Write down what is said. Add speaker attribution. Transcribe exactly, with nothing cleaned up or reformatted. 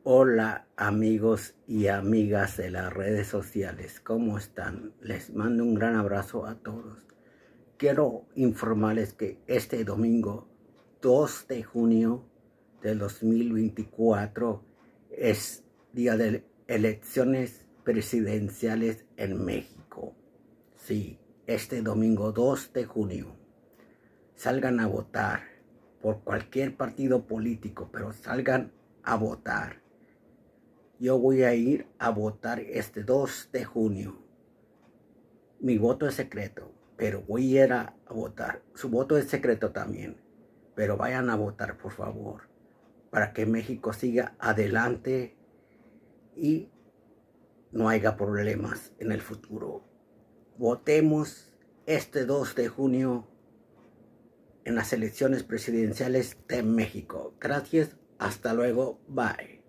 Speaker 1: Hola amigos y amigas de las redes sociales, ¿cómo están? Les mando un gran abrazo a todos. Quiero informarles que este domingo dos de junio del dos mil veinticuatro es día de elecciones presidenciales en México. Sí, este domingo dos de junio. Salgan a votar por cualquier partido político, pero salgan a votar. Yo voy a ir a votar este dos de junio. Mi voto es secreto, pero voy a ir a votar. Su voto es secreto también, pero vayan a votar, por favor, para que México siga adelante y no haya problemas en el futuro. Votemos este dos de junio en las elecciones presidenciales de México. Gracias, hasta luego, bye.